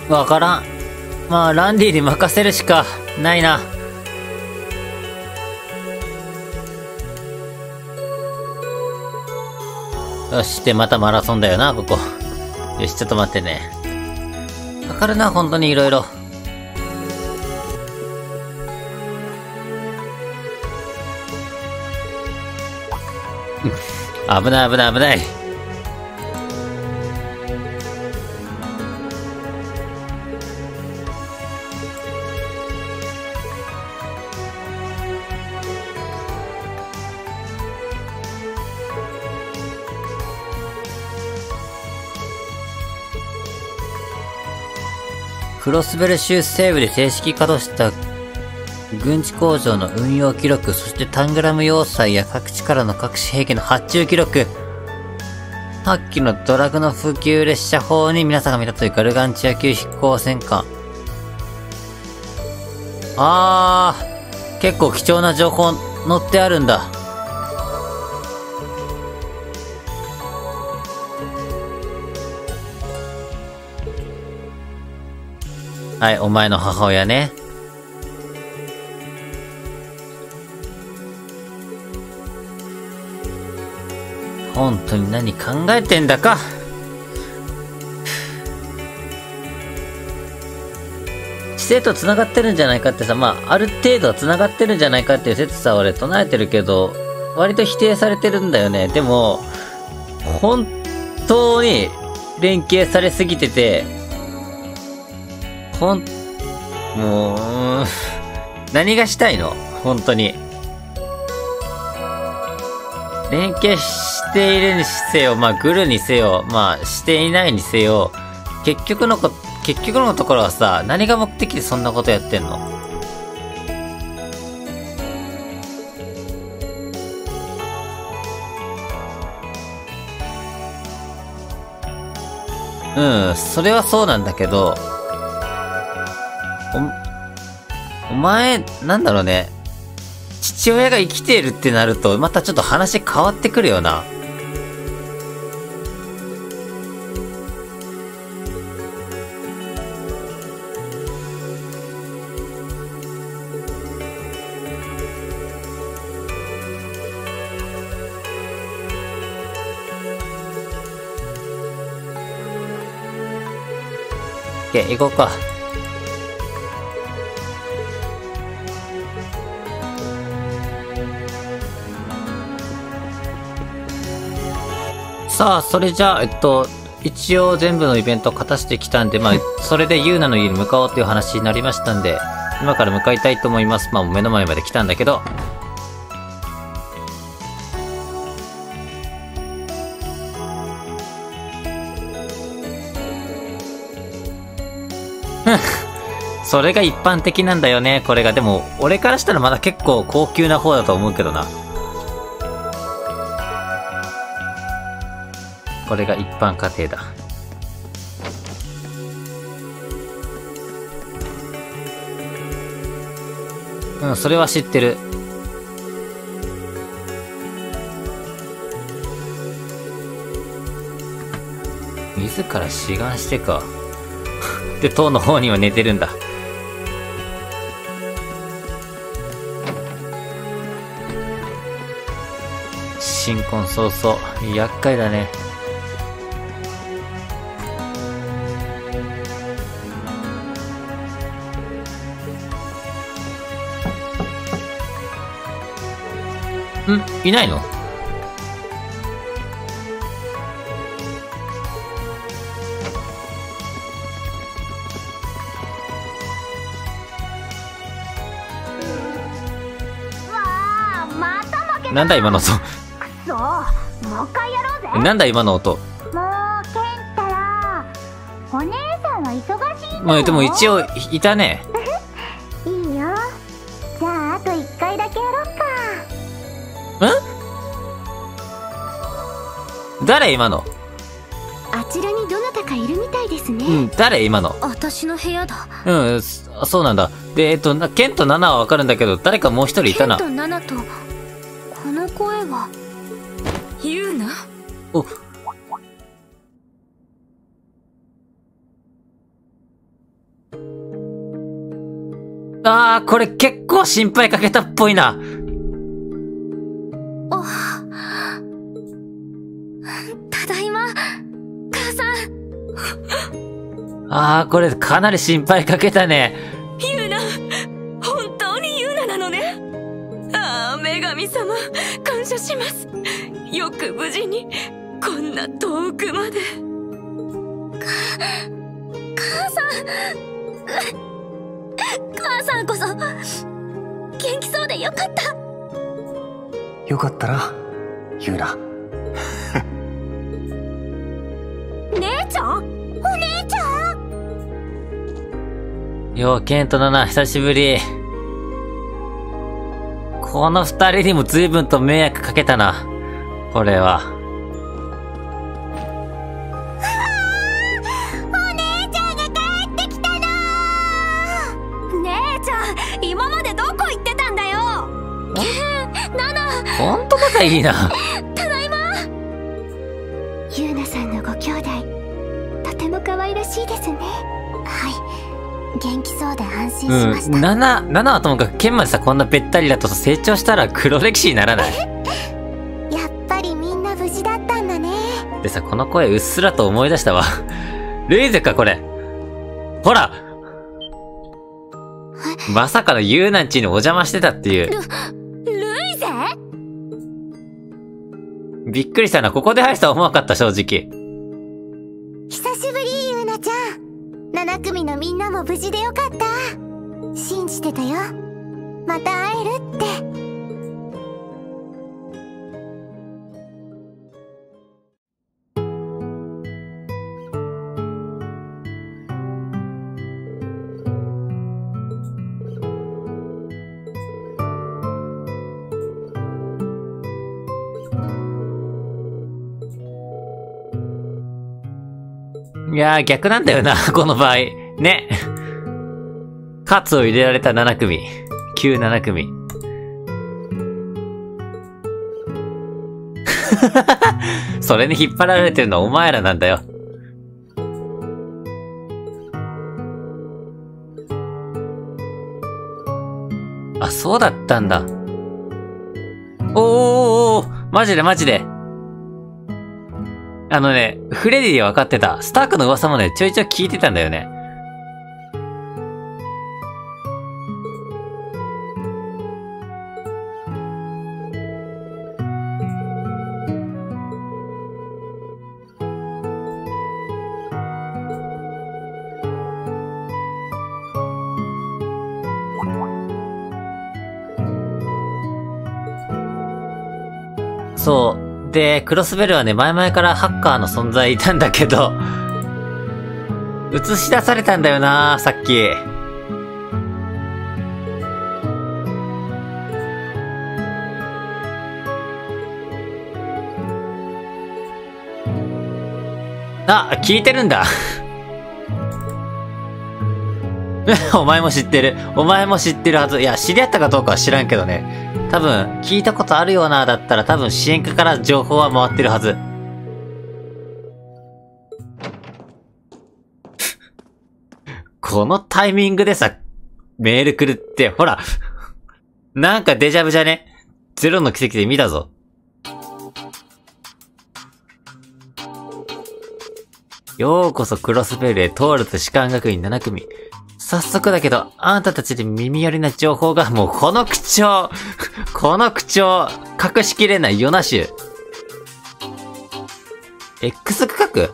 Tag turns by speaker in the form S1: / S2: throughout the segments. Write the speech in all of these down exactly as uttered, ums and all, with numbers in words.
S1: わからん。まあ、ランディに任せるしかないな。よし、で、またマラソンだよな、ここ。よし、ちょっと待ってね。かかるな、本当に色々。危ない危ない危ない。クロスベル州西部で正式稼働した軍事工場の運用記録、そしてタングラム要塞や各地からの各種兵器の発注記録。さっきのドラグの普及列車砲に皆さんが見たというガルガンチア級飛行戦艦。あー、結構貴重な情報載ってあるんだ。はい、お前の母親ね。本当に何考えてんだか。知性と繋がってるんじゃないかってさ、まあ、ある程度は繋がってるんじゃないかっていう説さ、俺唱えてるけど、割と否定されてるんだよね。でも、本当に連携されすぎてて、ほん、もう、何がしたいの？本当に。連携しているにせよ、まあ、グルにせよ、まあ、していないにせよ、結局のこ、結局のところはさ、何が目的でそんなことやってんの？うん、それはそうなんだけど、お、お前、なんだろうね。父親が生きているってなると、またちょっと話変わってくるよな。オッケー、行こうか。さあ、それじゃあ、えっと、一応全部のイベントを勝たしてきたんで、まあ、それでユーナの家に向かおうっていう話になりましたんで、今から向かいたいと思います。まあ、目の前まで来たんだけど。それが一般的なんだよね、これが。でも、俺からしたらまだ結構高級な方だと思うけどな。これが一般家庭だ。うん、それは知ってる。自ら志願してか。で、塔の方には寝てるんだ。新婚早々、厄介だね。ん？いないの？なんだ今の音。くそ、もう一回やろうぜ。なんだ今の音。もう、ケンタら、お姉さんは忙しいんだよ。まあでも一応いたね。いいよ。じゃああと一回だけやろうか。ん？誰今の？
S2: あちらにどなたかいるみたいですね。
S1: うん、誰今の？
S2: 私の部屋だ。
S1: うん、そうなんだ。で、えっと、ケンとナナはわかるんだけど、誰かもう一人いたな。
S2: ケンとナナと、この声は、ユーナ？お、
S1: あー、これ結構心配かけたっぽいな。
S2: お、ただいま、母さ
S1: ん。あー、これかなり心配かけたね。
S2: ユナ、本当にユナなのね。ああ、女神様、感謝します。よく無事に、こんな遠くまで。か、母さん。母さんこそ元気そうでよかった。
S3: よかったな、ユーナ。
S2: 姉ちゃん、お姉ちゃ
S1: ん。よう、ケントだな、久しぶり。この二人にも随分と迷惑かけたな、これは。ほんと仲いいな。
S2: ただいま。ユーナさんのご兄弟、とても可愛らしいですね。はい、元気そうで安心しました。
S1: うん、ナナ、ナナはともかくケンまでさ、こんなべったりだと成長したら黒歴史にならない？
S2: やっぱりみんな無事だったんだね。
S1: でさ、この声うっすらと思い出したわ。ルイゼか、これ。ほら、まさかのユーナんちにお邪魔してたっていう。びっくりしたな。ここで入るとは思わなかった、正直。
S2: 久しぶり、ユーナちゃん。なな組のみんなも無事でよかった。信じてたよ。また会えるって。
S1: いやー、逆なんだよな、この場合。ね。カツを入れられたなな組。きゅうなな組。それに引っ張られてるのはお前らなんだよ。あ、そうだったんだ。おーおーおー、マジでマジで。あのね、フレディで分かってた。スタークの噂もね、ちょいちょい聞いてたんだよね。そう。で、クロスベルはね、前々からハッカーの存在いたんだけど、映し出されたんだよな、さっき。あ、聞いてるんだ。お前も知ってる。お前も知ってるはず。いや、知り合ったかどうかは知らんけどね。多分、聞いたことあるような、だったら多分支援課から情報は回ってるはず。このタイミングでさ、メール来るって、ほら。なんかデジャブじゃね？ゼロの奇跡で見たぞ。ようこそクロスベルへ通ると士官学院なな組。早速だけど、あんたたちで耳寄りな情報が、もうこの口調この口調隠しきれないヨナ州。X 区画？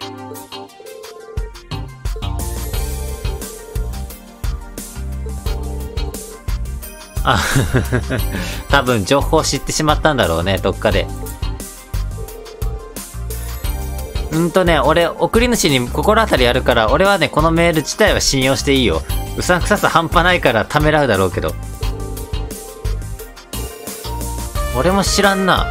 S1: あ、多分情報知ってしまったんだろうね、どっかで。うんとね、俺、送り主に心当たりあるから、俺はね、このメール自体は信用していいよ。うさんくささ半端ないからためらうだろうけど。俺も知らんな。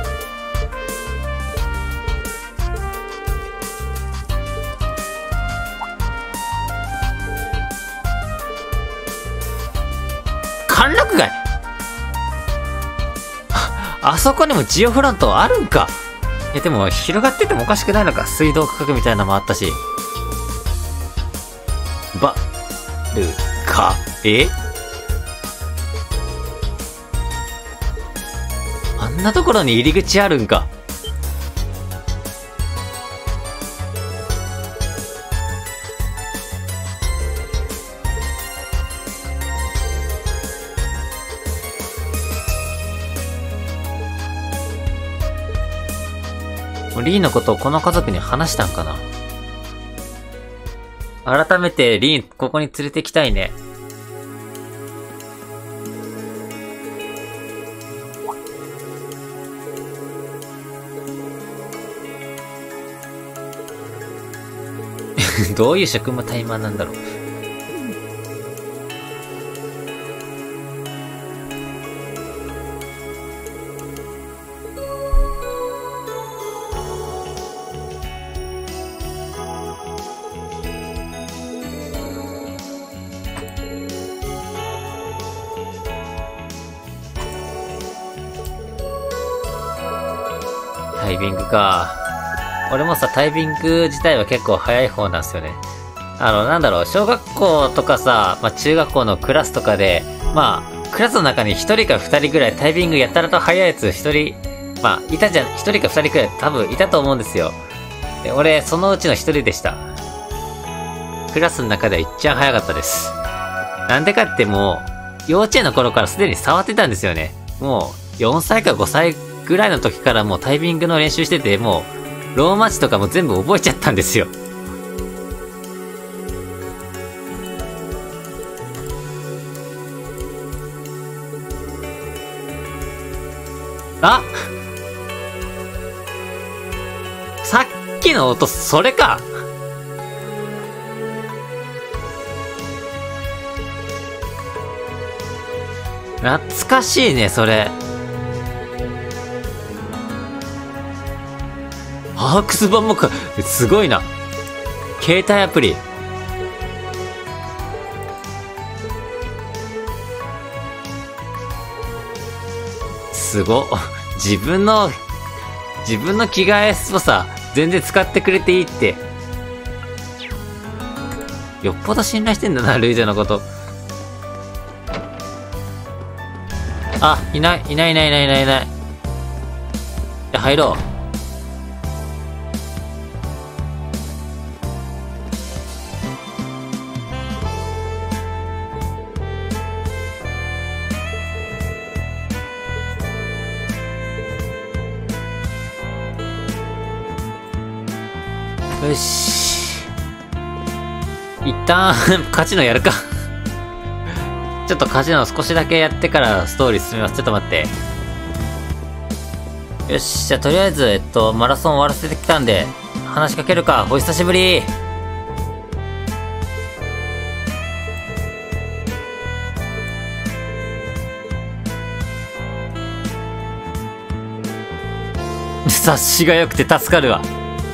S1: 歓楽街あ、あそこにもジオフロントあるんか。え、でも、広がっててもおかしくないのか。水道区画みたいなのもあったし。ば、る、か、えんなところに入り口あるんか。リーのことをこの家族に話したんかな。改めてリーンここに連れてきたいね。どういう職務怠慢なんだろう。タイミングか。俺もさ、タイミング自体は結構早い方なんですよね。あの、なんだろう、小学校とかさ、まあ、中学校のクラスとかで、まあ、クラスの中に一人か二人ぐらいタイミングやたらと早いやつ一人、まあ、いたじゃん、一人か二人くらい多分いたと思うんですよ。で、俺、そのうちの一人でした。クラスの中では一番早かったです。なんでかってもう、幼稚園の頃からすでに触ってたんですよね。もう、よんさいかごさいぐらいの時からもうタイミングの練習してて、もう、ローマ字とかも全部覚えちゃったんですよ。あ！さっきの音、それか！懐かしいね、それ。アークス版もか、すごいな。携帯アプリ。すご。自分の、自分の着替えをさ、全然使ってくれていいって。よっぽど信頼してんだな、ルイジャのこと。あ、いない、いないいないいないいないいない。じゃ、入ろう。よし。一旦、カジノやるか。ちょっとカジノ少しだけやってからストーリー進みます。ちょっと待って。よし、じゃあとりあえず、えっと、マラソン終わらせてきたんで、話しかけるか。お久しぶり。察しが良くて助かるわ。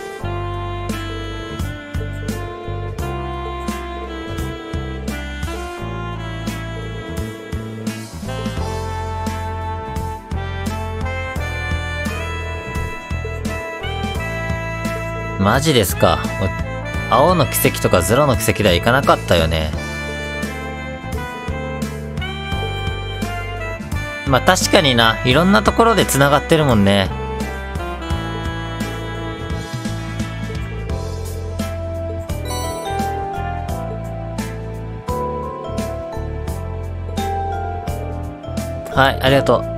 S1: マジですか。青の奇跡とかゼロの奇跡ではいかなかったよね。まあ確かにな、いろんなところで繋がってるもんね。はい、ありがと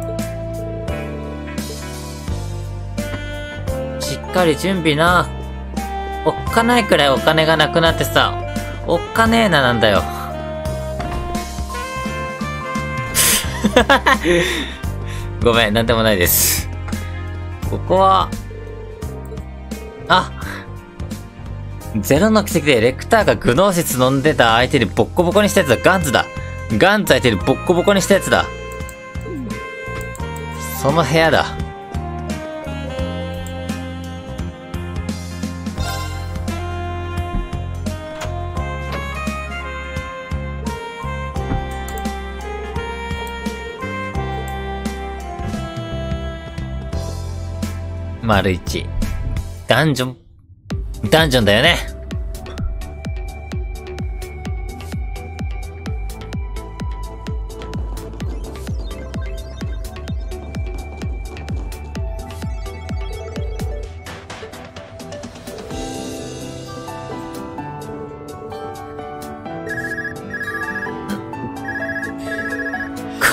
S1: う。しっかり準備な。おっかないくらいお金がなくなってさ、おっかねえななんだよ。ごめん、なんでもないです。ここは、あ、ゼロの奇跡でレクターがグノーシス飲んでた相手にボッコボコにしたやつだ。ガンズだ。ガンズ相手にボッコボコにしたやつだ。その部屋だ。丸一。ダンジョン。ダンジョンだよね。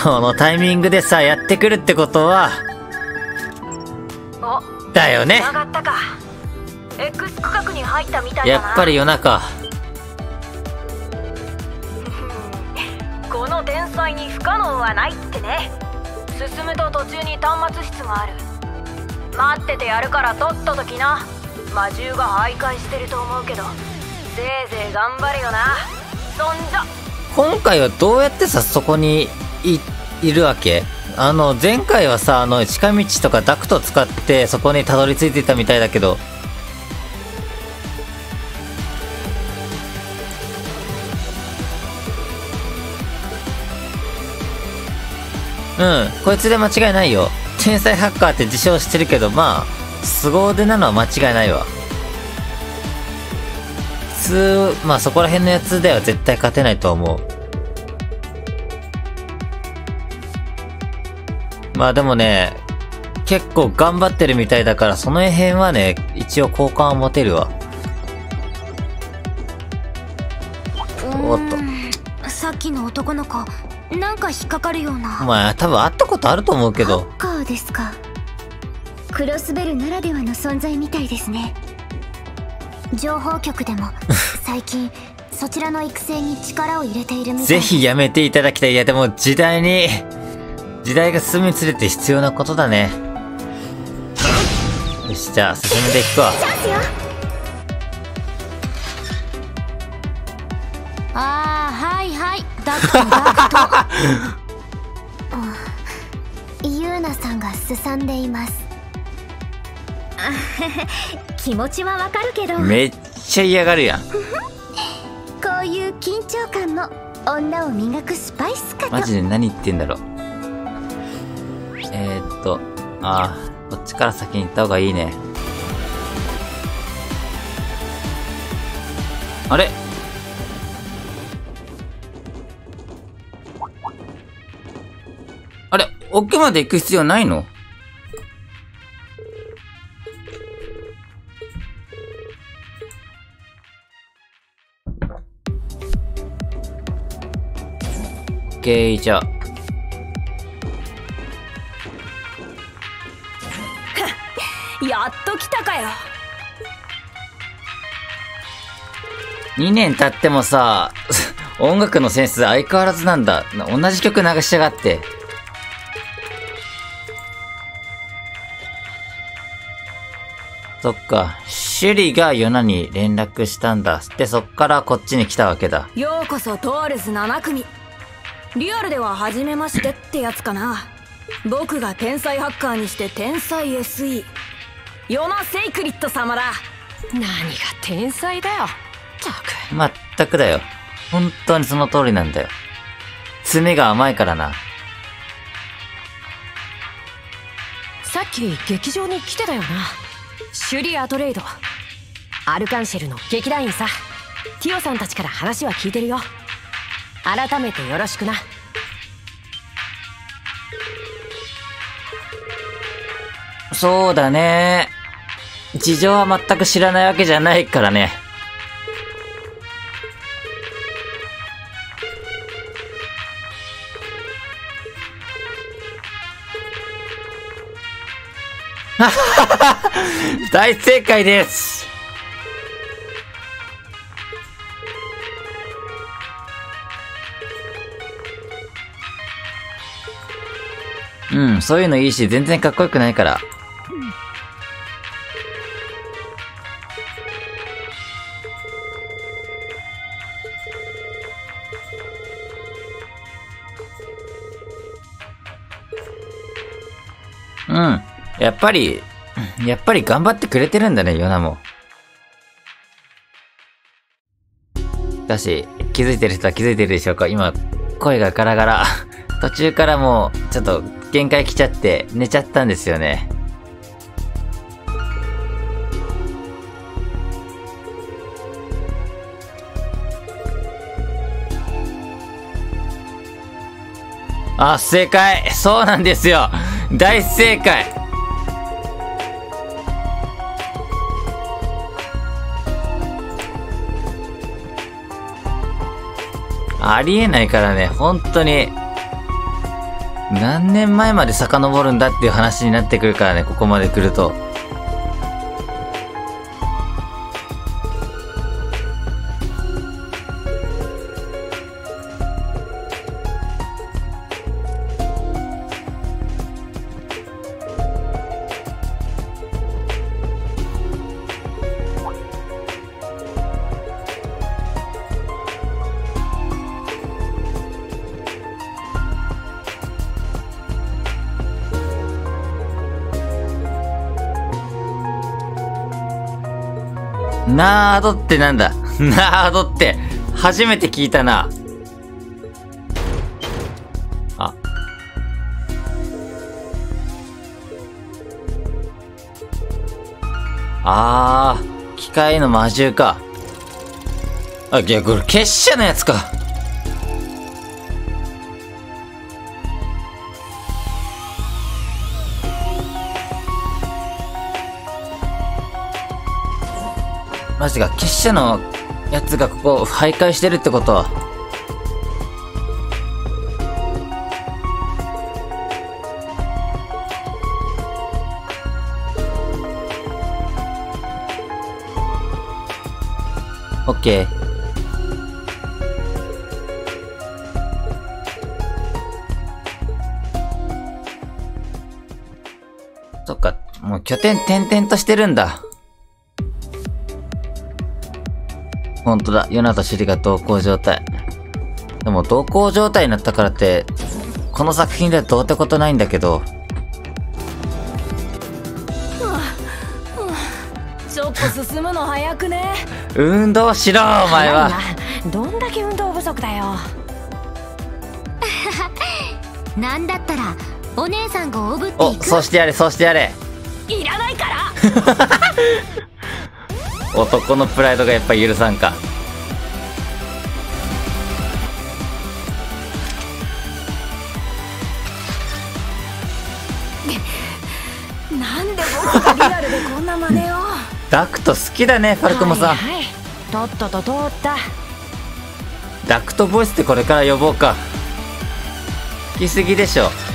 S1: このタイミングでさ、やってくるってことは、
S2: お、
S1: だよね。
S2: 繋がったか。X 区画に入ったみたいだな。
S1: やっぱり夜中。
S2: この天才に不可能はないってね。進むと途中に端末室がある。待っててやるからとっとと来な。魔獣が徘徊してると思うけど、せいぜい頑張れよな。そんじゃ。
S1: 今回はどうやってさ、そこに い, いるわけ？あの、前回はさ、あの、近道とかダクトを使ってそこにたどり着いていたみたいだけど。うん、こいつで間違いないよ。天才ハッカーって自称してるけど、まあ、凄腕なのは間違いないわ。普通、まあそこら辺のやつでは絶対勝てないと思う。まあでもね、結構頑張ってるみたいだから、その辺はね、一応好感を持てるわ。おっと。
S4: さっきの男の子、なんか引っかかるような。
S1: まあ多分会ったことあると思うけど。
S4: ハッカーですか。クロスベルならではの存在みたいですね。情報局でも最近そちらの育成に力を入れているみたい。
S1: ぜひやめていただきたい。いやでも時代に時代が進みにつれて必要なことだね。よし、じゃあ進めていくわ。
S4: チャンスよ。ああ、はいはい、ダクトダクト。ユーナさんがすさんでいます。気持ちはわかるけど、
S1: めっちゃ嫌がるやん。
S4: こういう緊張感も女を磨くスパイスかと。
S1: マジで何言ってんだろう。えー、っとあー、こっちから先に行った方がいいね。あれ、あれ、奥まで行く必要ないの？オッケー、じゃあ。
S2: やっと来たかよ。
S1: にねん経ってもさ、音楽のセンス相変わらずなんだ。同じ曲流しやがって。そっか。シュリがヨナに連絡したんだ。で、そっからこっちに来たわけだ。
S2: ようこそトーレスなな組。リアルでは初めましてってやつかな。僕が天才ハッカーにして天才 エスイー ヨナ・セイクリット様だ。
S5: 何が天才だよ。ったく。
S1: まったくだよ。本当にその通りなんだよ。爪が甘いからな。
S5: さっき劇場に来てたよな。シュリアトレイド。アルカンシェルの劇団員さ。ティオさんたちから話は聞いてるよ。改めてよろしくな。
S1: そうだね。事情は全く知らないわけじゃないからね。大正解です。うん、そういうのいいし、全然かっこよくないから。うん。やっぱり、やっぱり頑張ってくれてるんだね、ヨナも。だし、気づいてる人は気づいてるでしょうか？今、声がガラガラ。途中からもう、ちょっと限界来ちゃって、寝ちゃったんですよね。あ、正解！そうなんですよ！大正解！ありえないからね、本当に。 何年前まで遡るんだっていう話になってくるからね、ここまで来ると。ナードってなんだ？ナードって初めて聞いたな。あ。あー、機械の魔獣か。あ、いや、これ結社のやつか。マジか、結社のやつがここ徘徊してるってことは。オッケー。そっか、もう拠点転々としてるんだ。ほんとだ、ヨナとシュリが同行状態。でも同行状態になったからって、この作品ではどうってことないんだけど。
S5: ちょっと進むの早くね。
S1: 運動しろ、お前は。
S5: どんだけ運動不足だよ。
S4: なんだったらお姉さんがおぶって
S1: お、
S4: いく。
S1: そうしてやれ、そうしてやれ。
S5: いらないから。
S1: 男のプライドがやっぱ許さんか。
S5: なんで僕がリアルでこんな真似を。
S1: ダクト好きだね、ファルコモさん。
S5: はいはい、とっとと通った。
S1: ダクトボイスってこれから呼ぼうか。聞きすぎでしょ。